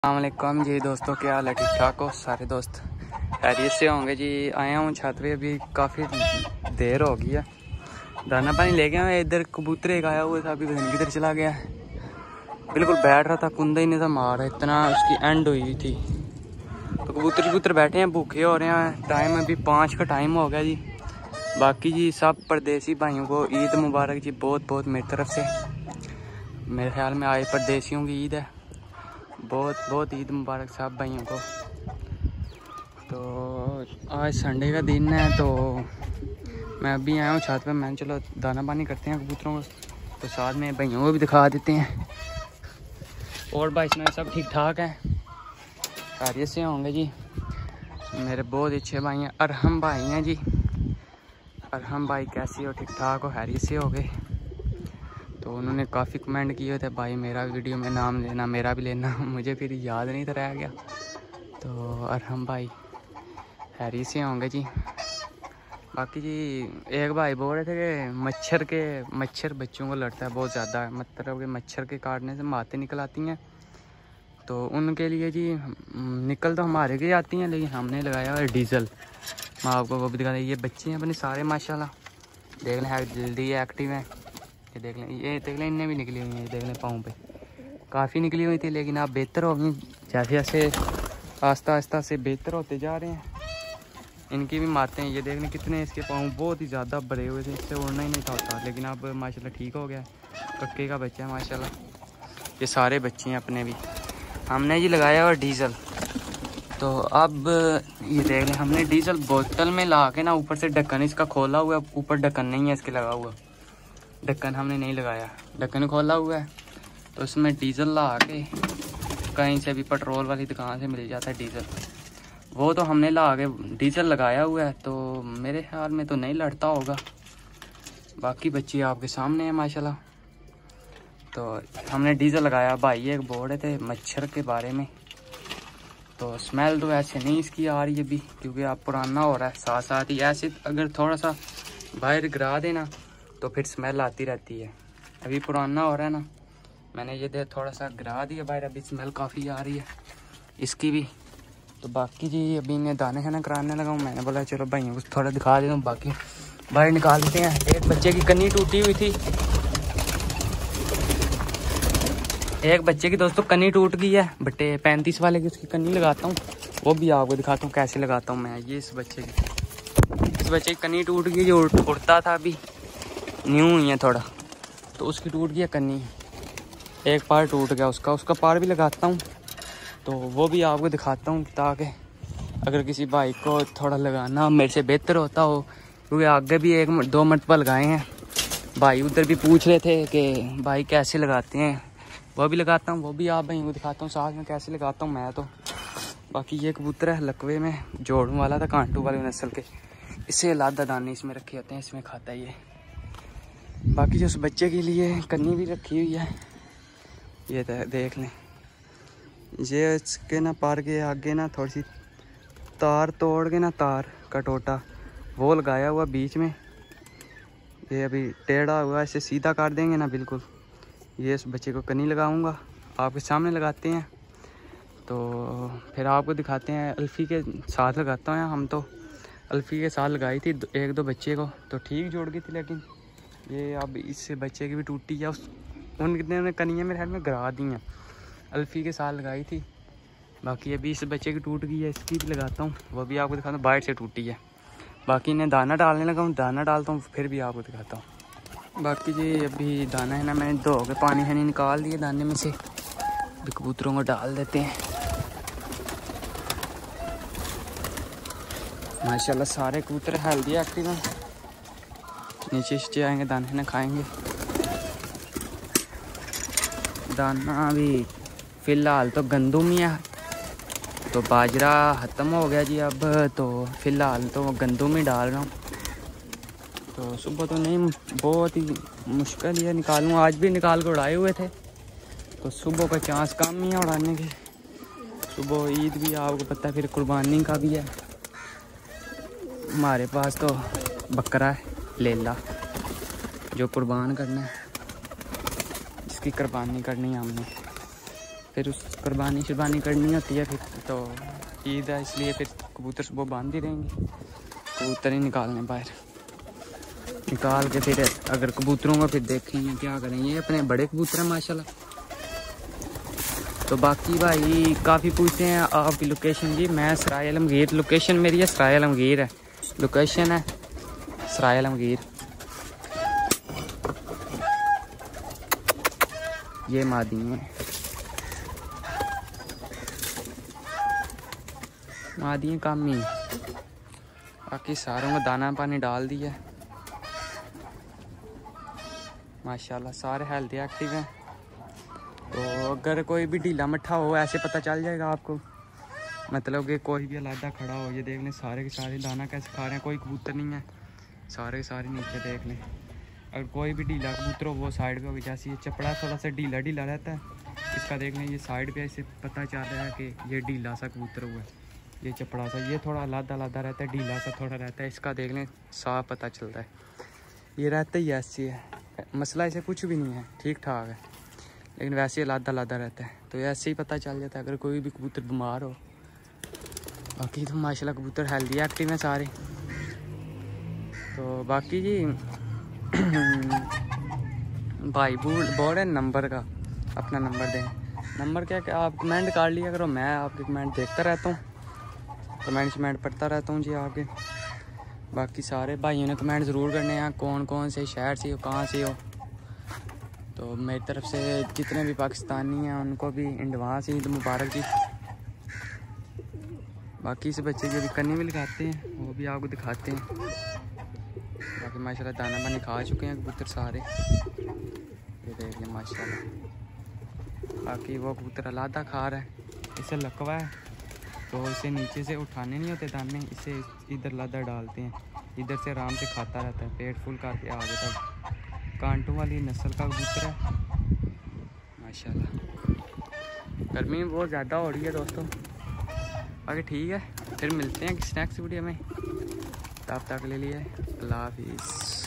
अस्सलामुअलैकुम जी दोस्तों, क्या हाल है? ठीक ठाक हो सारे दोस्त? खैरियत से होंगे जी। आया हूँ छत पे, अभी काफ़ी देर हो गई है। दाना पानी ले गया। इधर कबूतर एक आया हुआ था, अभी पता नहीं किधर चला गया। बिल्कुल बैठ रहा था, कुंदा ही नहीं था मार, इतना उसकी एंड हुई थी। तो कबूतर बैठे हैं, भूखे हो रहे हैं। टाइम अभी 5 का टाइम हो गया जी। बाकी जी सब परदेसी भाइयों को ईद मुबारक जी, बहुत बहुत मेरी तरफ से। मेरे ख्याल में आज परदेसियों की ईद है। बहुत बहुत ईद मुबारक सब भाइयों को। तो आज संडे का दिन है, तो मैं अभी आया हूँ छत पे। मैंने चलो दाना पानी करते हैं कबूतरों को, तो साथ में भाइयों को भी दिखा देते हैं। और भाई इसमें सब ठीक ठाक है, खैरियत से होंगे जी। मेरे बहुत अच्छे भाई हैं, अरहम भाई हैं जी। अरहम भाई कैसे हो? ठीक ठाक हो? खैरियत से हो गए? तो उन्होंने काफ़ी कमेंट किए थे, भाई मेरा वीडियो में नाम लेना, मेरा भी लेना। मुझे फिर याद नहीं था, रह गया। तो अरहम भाई हैरी से होंगे जी। बाकी जी एक भाई बोल रहे थे कि मच्छर बच्चों को लड़ता है बहुत ज़्यादा, मतलब कि मच्छर के काटने से मातें निकल आती हैं। तो उनके लिए जी निकल तो हमारे के आती हैं, लेकिन हमने लगाया हुआ डीजल। मैं आपको वो भी दिखा दें। ये बच्चे हैं अपने सारे माशाल्लाह, देख लें जल्दी एक्टिव हैं। ये देख लें इनने भी निकली हुई हैं। ये देख लें पाँव पे काफ़ी निकली हुई थी, लेकिन आप बेहतर होगी जैसे जैसे आस्ता आस्ता से बेहतर होते जा रहे हैं। इनकी भी मारते हैं। ये देख लें कितने इसके पाँव बहुत ही ज़्यादा भरे हुए थे, इससे उड़ना ही नहीं था होता, लेकिन अब माशाल्लाह ठीक हो गया। कक्के का बच्चा है माशाल्लाह। ये सारे बच्चे हैं अपने भी। हमने जी लगाया हुआ डीजल। तो अब ये देख लें, हमने डीजल बोतल में ला के ना, ऊपर से ढक्कन इसका खोला हुआ है। ऊपर ढक्कन नहीं है इसके लगा हुआ, ढक्कन हमने नहीं लगाया, ढक्कन खोला हुआ है। तो उसमें डीजल ला के, कहीं से भी पेट्रोल वाली दुकान से मिल जाता है डीजल, वो तो हमने ला के डीजल लगाया हुआ है। तो मेरे ख्याल में तो नहीं लड़ता होगा। बाकी बच्चे आपके सामने हैं माशाल्लाह। तो हमने डीजल लगाया। भाई एक बोल रहे थे मच्छर के बारे में, तो स्मेल तो ऐसे नहीं इसकी आ रही है अभी, क्योंकि आप पुराना हो रहा है। साथ साथ ही ऐसे अगर थोड़ा सा बाहर गिरा देना तो फिर स्मेल आती रहती है। अभी पुराना हो रहा है ना, मैंने ये दे थोड़ा सा गिरा दिया बाहर, अभी स्मेल काफ़ी आ रही है इसकी भी। तो बाकी जी अभी इन्हें दाने खाना कराने लगा हूँ। मैंने बोला चलो भाइयों को थोड़ा दिखा देता हूँ, बाकी बाहर निकाल देते हैं। एक बच्चे की कन्नी टूटी हुई थी, एक बच्चे की दोस्तों कन्नी टूट गई है। बटे 35 वाले की उसकी कन्नी लगाता हूँ, वो भी आपको दिखाता हूँ कैसे लगाता हूँ मैं। ये इस बच्चे की कन्नी टूट गई, जो उड़ता था अभी न्यू हुई है थोड़ा, तो उसकी टूट गई कन्नी। एक पार टूट गया उसका पार भी लगाता हूँ, तो वो भी आपको दिखाता हूँ, ताकि अगर किसी भाई को थोड़ा लगाना मेरे से बेहतर होता हो। क्योंकि आगे भी 1-2 मरतबा लगाए हैं, भाई उधर भी पूछ रहे थे कि भाई कैसे लगाते हैं। वो भी लगाता हूँ, वो भी आप भाई को दिखाता हूँ साथ में कैसे लगाता हूँ मैं तो। बाकी ये कबूतर है लकवे में, जोड़ों वाला था, कांटू वाले नस्ल के। इससे लादा दाने इसमें रखे होते हैं, इसमें खाता है ये। बाकी जो उस बच्चे के लिए कन्नी भी रखी हुई है, ये देख लें। ये इसके ना पार के आगे ना थोड़ी सी तार तोड़ के ना, तार का टोटा वो लगाया हुआ बीच में। ये अभी टेढ़ा हुआ, इसे सीधा काट देंगे ना बिल्कुल। ये इस बच्चे को कन्नी लगाऊंगा, आपके सामने लगाते हैं। तो फिर आपको दिखाते हैं। अल्फ़ी के साथ लगाता हूँ हम, तो अल्फ़ी के साथ लगाई थी 1-2 बच्चे को, तो ठीक जोड़ गई थी। लेकिन ये अब इससे बच्चे की भी टूटी है। उन्होंने कन्नियाँ मेरे हाथ में गिरा दी हैं। अल्फ़ी के साथ लगाई थी, बाकी अभी इस बच्चे की टूट गई है, इसकी भी लगाता हूँ, वो भी आपको दिखाता हूँ। बाहर से टूटी है। बाकी इन्हें दाना डालने लगा हूँ, दाना डालता हूँ फिर भी आपको दिखाता हूँ। बाकी जी अभी दाना है ना, मैंने धो के पानी है निकाल दिए दाने में से, अभी कबूतरों को डाल देते हैं। माशाल्लाह सारे कबूतर हेल्दी एक्टिव हैं। नीचे आएंगे, दाने ना खाएंगे। दाना अभी फ़िलहाल तो गंदुम ही है, तो बाजरा ख़त्म हो गया जी अब। तो फ़िलहाल तो गंदुम ही डाल रहा हूँ। तो सुबह तो नहीं, बहुत ही मुश्किल ही है निकालूँ। आज भी निकाल के उड़ाए हुए थे, तो सुबह का चांस कम ही है उड़ाने के। सुबह ईद भी आपको पता है, फिर कुर्बानी का भी है। हमारे पास तो बकरा है लेला, जो कुर्बान करना है, इसकी कुर्बानी करनी है हमने। फिर उस कुर्बानी शुरबानी करनी होती है फिर, तो ईद है इसलिए फिर कबूतर सुबह बांध ही रहेंगे, कबूतर ही निकालने बाहर निकाल के फिर अगर कबूतरों को फिर देखेंगे क्या करेंगे। अपने बड़े कबूतर हैं माशाल्लाह। तो बाकी भाई काफ़ी पूछते हैं आपकी लोकेशन जी। मैं सराय आलमगीर, लोकेशन मेरी है सराय आलमगीर है, लोकेशन है सराय आलमगीर। ये मादी है, मादी कम ही, बाकी सारों को दाना पानी डाल दिया माशाल्लाह, सारे हेल्दी एक्टिव हैं। तो अगर कोई भी ढीला मट्ठा हो ऐसे पता चल जाएगा आपको, मतलब कि कोई भी अलहदा खड़ा हो। ये देख लें सारे के सारे दाना कैसे खा रहे हैं, कोई कबूतर नहीं है, सारे के सारे नीचे देख लें। अगर कोई भी ढीला कबूतर हो वो साइड पे हो, जैसे ये चपड़ा थोड़ा सा ढीला ढीला रहता है, इसका देख लें ये साइड पे ऐसे पता चल रहा है कि ये ढीला सा कबूतर हुआ है, ये चपड़ा सा, ये थोड़ा अलहदा अलहदा रहता है, ढीला सा थोड़ा रहता है, इसका देख लें साफ पता चलता है। ये रहता ही ऐसे है, मसला ऐसे कुछ भी नहीं है, ठीक ठाक है, लेकिन वैसे ही अलहदा अलहदा रहता है, तो ऐसे ही पता चल जाता है अगर कोई भी कबूतर बीमार हो। बाकी तो माशाल्लाह कबूतर हेल्दी एक्टिव हैं सारे। तो बाकी जी भाई बोर्ड है नंबर का, अपना नंबर दें। नंबर क्या कि आप कमेंट कर लिया करो, मैं आपके कमेंट देखता रहता हूँ, कमेंट पढ़ता रहता हूँ जी आपके। बाकी सारे भाइयों ने कमेंट ज़रूर करने हैं, कौन कौन से शहर से हो, कहाँ से हो। तो मेरी तरफ से जितने भी पाकिस्तानी हैं उनको भी एडवांस ईद मुबारक जी। बाकी इस बच्चे जो भी कन्नी में लगाते हैं वो भी आपको दिखाते हैं। बाकी माशाल्लाह दाना पानी खा चुके हैं कबूतर सारे, ये देख लें माशाल्लाह। बाकी वो कबूतर अलहदा खा रहा है, इसे लकवा है तो इसे नीचे से उठाने नहीं होते दाने, इसे इधर लादा डालते हैं, इधर से आराम से खाता रहता है, पेट फुल करके आगे तक। कांटों वाली नस्ल का कबूतर है माशाल्लाह। गर्मी में बहुत ज़्यादा हो रही है दोस्तों। बाकी ठीक है, फिर मिलते हैं किसी नेक्स्ट वीडियो में, तब तक ले लिए अल्लाह हाफिज़।